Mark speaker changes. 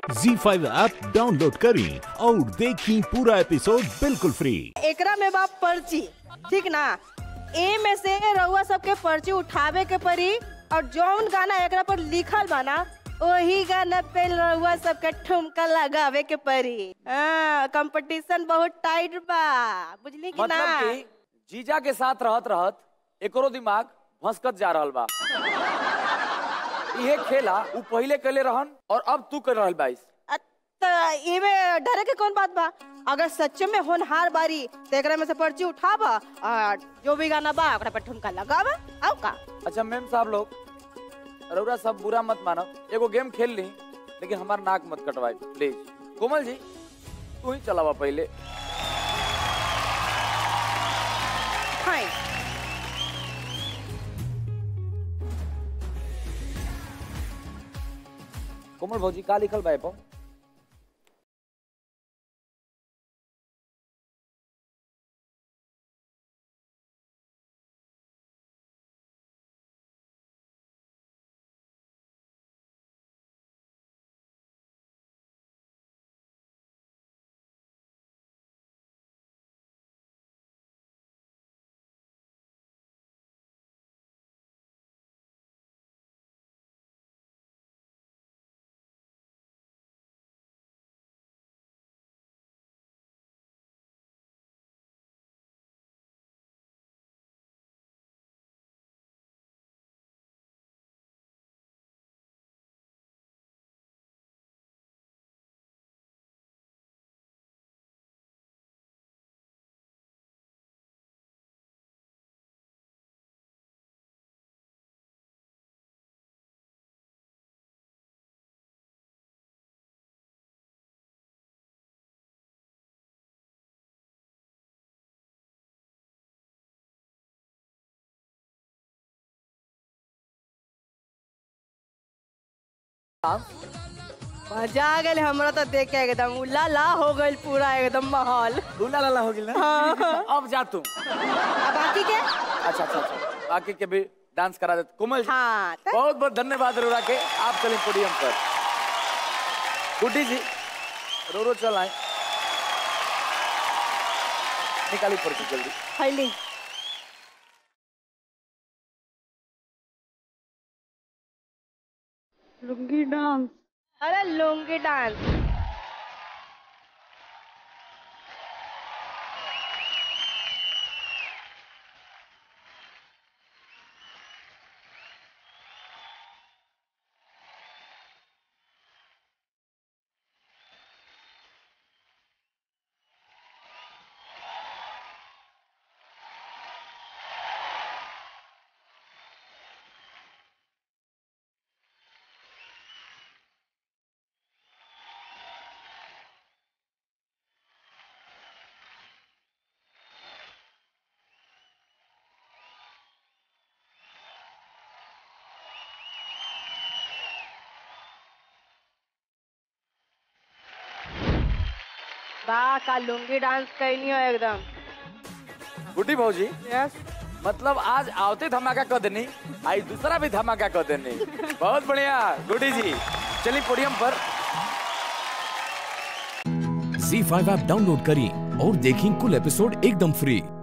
Speaker 1: ZEE5 app download करें और देखें पूरा एपिसोड बिल्कुल फ्री।
Speaker 2: एकरा में बाप पर्ची, ठीक ना? ए में से रउआ सबके पर्ची उठावे के पड़ी और जौन गाना एकरा पर लिखल बा ना वही गाना पे रउआ सबके ठुमका लगावे के पड़ी। कंपटीशन बहुत टाइट बा, बुझली कि ना?
Speaker 3: मतलब कि जीजा के साथ रहत रहत एकरो दिमाग भसकत जा रहल बा। ये खेला उ पहले कले रहन और अब तू कर रहल बाइस।
Speaker 2: इमे डरे के कौन बात बा? अगर सच्चे में होनहार बारी तो एकरा में से पर्ची उठावा और जो भी गाना बा ओकरा पे ठुमका लगावा। आओ का?
Speaker 3: अच्छा मैम साहब लोग, रउरा सब बुरा मत मानो, एगो गेम खेल ली लेकिन हमार नाक मत कटवाई प्लीज। कोमल जी तू ही चलावा पहले।
Speaker 2: हाय
Speaker 3: कोमल भौजी का लिखल बा एपो?
Speaker 2: मजा आ गए हमरा तो देख के एकदम उलाला हो गइल पूरा एकदम माहौल।
Speaker 3: लूला लाला हो गेल ना?
Speaker 2: हाँ।
Speaker 3: अब जा तू।
Speaker 2: अब बाकी के?
Speaker 3: अच्छा अच्छा अच्छा बाकी के भी डांस करा दे। कोमल जी
Speaker 2: हाँ
Speaker 3: बहुत बहुत धन्यवाद रउरा के। आप चलें पोडियम पर। गुड्डी जी रो चल आए, निकाली पर्ची जल्दी।
Speaker 2: फैली लुंगी डांस। अरे लुंगी डांस बा का लुंगी डांस कैनी हो एकदम।
Speaker 3: गुड्डी भौजी
Speaker 2: यस
Speaker 3: मतलब आज आवते धमाका कर देनी, आई दूसरा भी धमाका कर देनी। बहुत बढ़िया गुड्डी जी, चलिए पोडियम पर।
Speaker 1: ZEE5 ऐप डाउनलोड करें और देखें कुल एपिसोड एकदम फ्री।